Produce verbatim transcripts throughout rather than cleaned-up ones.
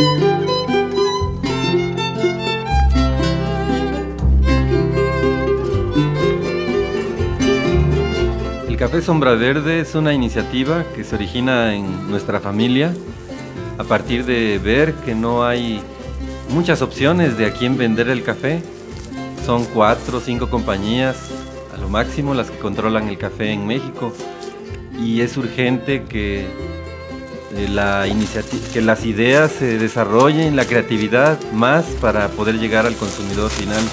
El Café Sombra Verde es una iniciativa que se origina en nuestra familia a partir de ver que no hay muchas opciones de a quién vender el café. Son cuatro o cinco compañías a lo máximo las que controlan el café en México, y es urgente que, eh, la iniciativa, que las ideas se desarrollen, la creatividad más para poder llegar al consumidor final.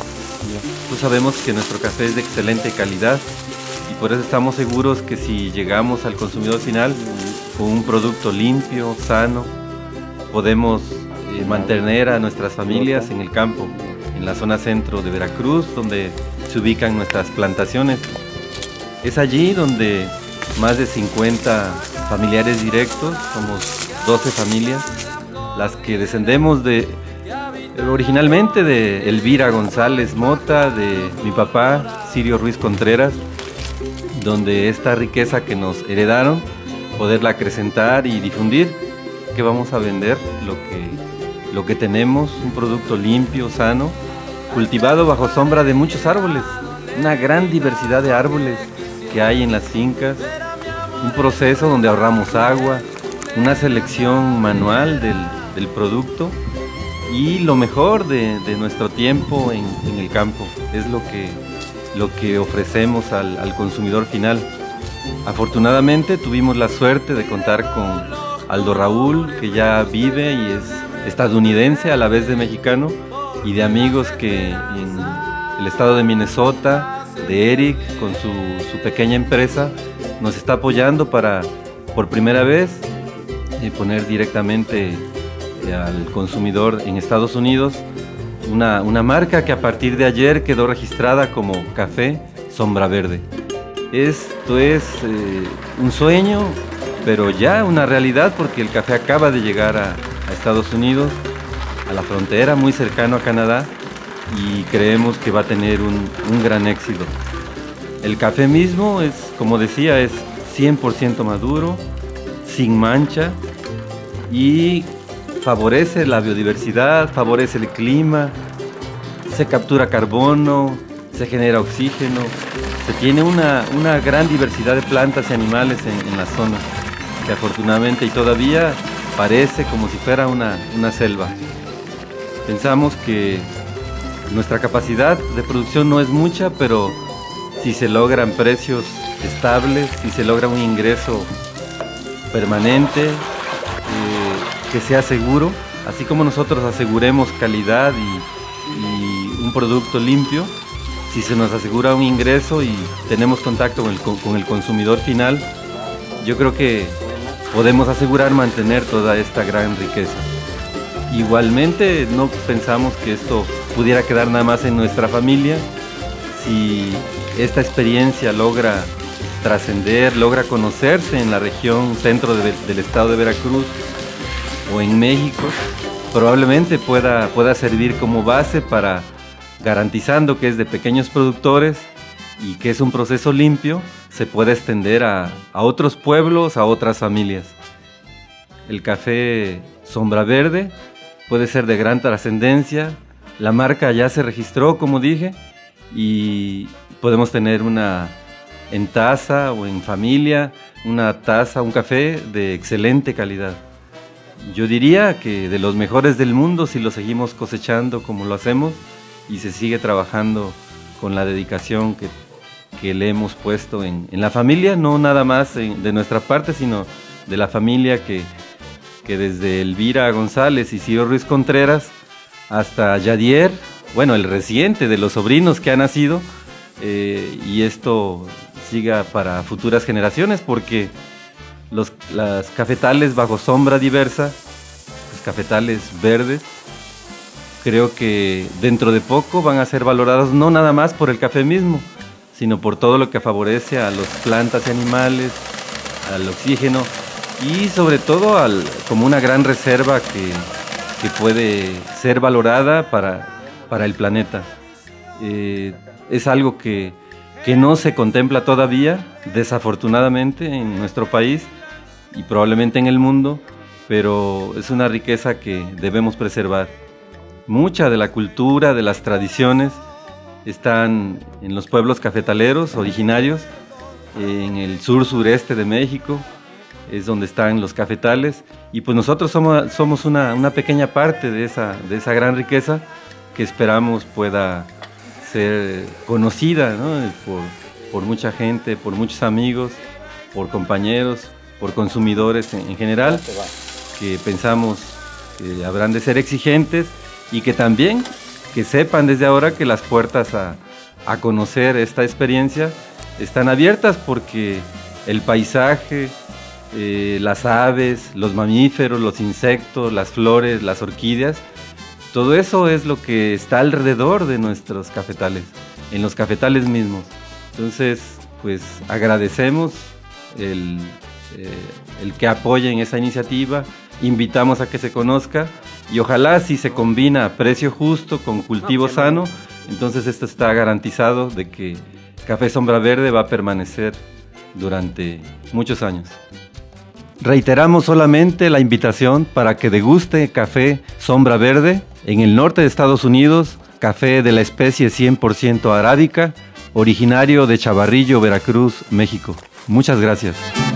Pues sabemos que nuestro café es de excelente calidad y por eso estamos seguros que si llegamos al consumidor final con un producto limpio, sano, podemos eh, mantener a nuestras familias en el campo, en la zona centro de Veracruz, donde se ubican nuestras plantaciones. Es allí donde más de cincuenta familiares directos, somos doce familias, las que descendemos de, originalmente de Elvira González Mota, de mi papá, Sirio Ruiz Contreras, donde esta riqueza que nos heredaron, poderla acrecentar y difundir, que vamos a vender lo que, lo que tenemos, un producto limpio, sano, cultivado bajo sombra de muchos árboles, una gran diversidad de árboles que hay en las fincas, un proceso donde ahorramos agua, una selección manual del, del producto y lo mejor de, de nuestro tiempo en, en el campo. Es lo que, lo que ofrecemos al, al consumidor final. Afortunadamente tuvimos la suerte de contar con Aldo Raúl, que ya vive y es estadounidense a la vez de mexicano, y de amigos que en el estado de Minnesota, de Eric, con su, su pequeña empresa, nos está apoyando para, por primera vez, eh, poner directamente eh, al consumidor en Estados Unidos una, una marca que a partir de ayer quedó registrada como Café Sombra Verde. Esto es eh, un sueño, pero ya una realidad, porque el café acaba de llegar a, a Estados Unidos, a la frontera, muy cercano a Canadá, y creemos que va a tener un, un gran éxito. El café mismo es, como decía, es cien por ciento maduro, sin mancha, y favorece la biodiversidad, favorece el clima, se captura carbono, se genera oxígeno, se tiene una, una gran diversidad de plantas y animales en, en la zona, que afortunadamente y todavía parece como si fuera una, una selva. Pensamos que nuestra capacidad de producción no es mucha, pero si se logran precios estables, si se logra un ingreso permanente, eh, que sea seguro, así como nosotros aseguremos calidad y, y un producto limpio, si se nos asegura un ingreso y tenemos contacto con el, con el consumidor final, yo creo que podemos asegurar mantener toda esta gran riqueza. Igualmente no pensamos que esto pudiera quedar nada más en nuestra familia. Si esta experiencia logra trascender, logra conocerse en la región centro de, del estado de Veracruz o en México, probablemente pueda, pueda servir como base para, garantizando que es de pequeños productores y que es un proceso limpio, se puede extender a, a otros pueblos, a otras familias. El café Sombra Verde puede ser de gran trascendencia. La marca ya se registró, como dije, y podemos tener una en taza o en familia, una taza, un café de excelente calidad. Yo diría que de los mejores del mundo si lo seguimos cosechando como lo hacemos y se sigue trabajando con la dedicación que, que le hemos puesto en, en la familia, no nada más en, de nuestra parte, sino de la familia que, que desde Elvira González y Ciro Ruiz Contreras hasta Yadier, bueno, el reciente de los sobrinos que ha nacido, eh, y esto siga para futuras generaciones, porque los, las cafetales bajo sombra diversa, los cafetales verdes, creo que dentro de poco van a ser valorados no nada más por el café mismo, sino por todo lo que favorece a las plantas y animales, al oxígeno y sobre todo al, como una gran reserva que, que puede ser valorada para, para el planeta. Eh, es algo que, que no se contempla todavía, desafortunadamente, en nuestro país y probablemente en el mundo, pero es una riqueza que debemos preservar. Mucha de la cultura, de las tradiciones, están en los pueblos cafetaleros originarios, en el sur sureste de México, es donde están los cafetales, y pues nosotros somos, somos una, una pequeña parte de esa, de esa gran riqueza que esperamos pueda ser conocida, ¿no? por, por mucha gente, por muchos amigos, por compañeros, por consumidores en, en general, que pensamos que habrán de ser exigentes y que también que sepan desde ahora que las puertas a, a conocer esta experiencia están abiertas, porque el paisaje, eh, las aves, los mamíferos, los insectos, las flores, las orquídeas, todo eso es lo que está alrededor de nuestros cafetales, en los cafetales mismos. Entonces, pues agradecemos el, eh, el que apoyen esa iniciativa, invitamos a que se conozca y ojalá si se combina precio justo con cultivo sano, entonces esto está garantizado de que Café Sombra Verde va a permanecer durante muchos años. Reiteramos solamente la invitación para que deguste café Sombra Verde en el norte de Estados Unidos, café de la especie cien por ciento arábica, originario de Chavarrillo, Veracruz, México. Muchas gracias.